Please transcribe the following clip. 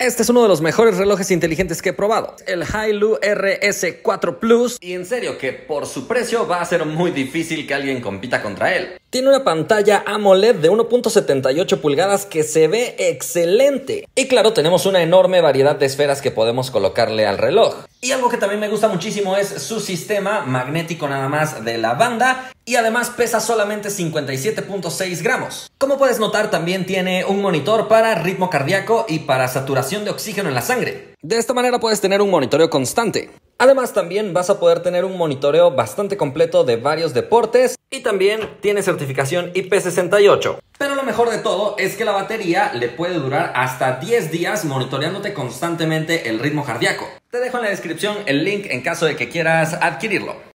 Este es uno de los mejores relojes inteligentes que he probado, el Hailu RS4 Plus, y en serio que por su precio va a ser muy difícil que alguien compita contra él. Tiene una pantalla AMOLED de 1.78 pulgadas que se ve excelente. Y claro, tenemos una enorme variedad de esferas que podemos colocarle al reloj. Y algo que también me gusta muchísimo es su sistema magnético nada más de la banda, y además pesa solamente 57.6 gramos. Como puedes notar, también tiene un monitor para ritmo cardíaco y para saturación de oxígeno en la sangre. De esta manera puedes tener un monitoreo constante. Además también vas a poder tener un monitoreo bastante completo de varios deportes, y también tiene certificación IP68. Pero lo mejor de todo es que la batería le puede durar hasta 10 días monitoreándote constantemente el ritmo cardíaco. Te dejo en la descripción el link en caso de que quieras adquirirlo.